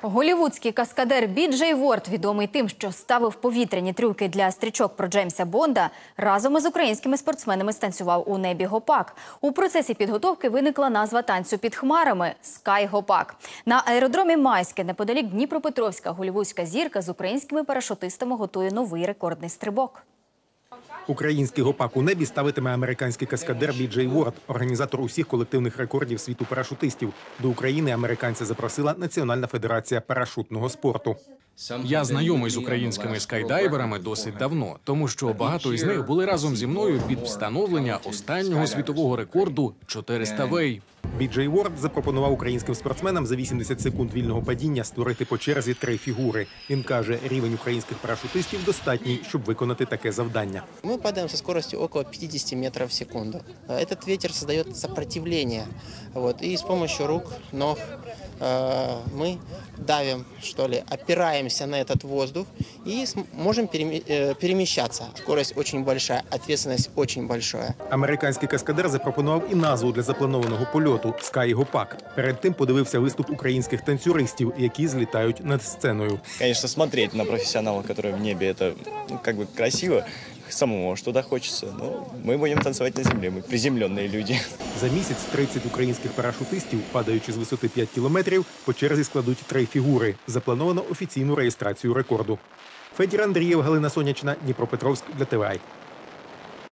Голлівудський каскадер Біджей Ворд, відомий тим, що ставив повітряні трюки для стрічок про Джеймса Бонда, разом із українськими спортсменами станцював у небі гопак. У процесі підготовки виникла назва танцю під хмарами – «Скай-гопак». На аеродромі Майське, неподалік Дніпропетровська, голлівудська зірка з українськими парашутистами готує новий рекордний стрибок. Український гопак у небі ставитиме американський каскадер Біджей Ворд, організатор усіх колективних рекордів світу парашутистів. До України американця запросила Національна федерація парашутного спорту. Я знайомий з українськими скайдайверами досить давно, тому що багато із них були разом зі мною під встановлення останнього світового рекорду 400 вей. Біджей Ворд запропонував українським спортсменам за 80 секунд вільного падіння створити по черзі 3 фігури. Він каже, рівень українських парашутистів достатній, щоб виконати таке завдання. Ми падаємо зі швидкістю около 50 метрів в секунду. Этот ветер создает сопротивление. И с помощью рук, ног мы давим, что ли, опираемся на этот воздух и можем перемещаться. Скорость очень большая, ответственность очень большая. Американський каскадер запропонував і назву для запланованого польоту – «Скай-гопак». Перед тим подивився виступ українських танцюристів, які злітають над сценою. Конечно, смотреть на профессионалов, которые в небе, это красиво. Самому аж туда хочется. Но мы будем танцевать на земле, мы приземленные люди. За місяць 30 українських парашутистів, падаючи з висоти 5 кілометрів, по черзі складуть 3 фігури. Заплановано офіційну реєстрацію рекорду. Федір Андрієв, Галина Сонячна, Дніпропетровськ для ТВА.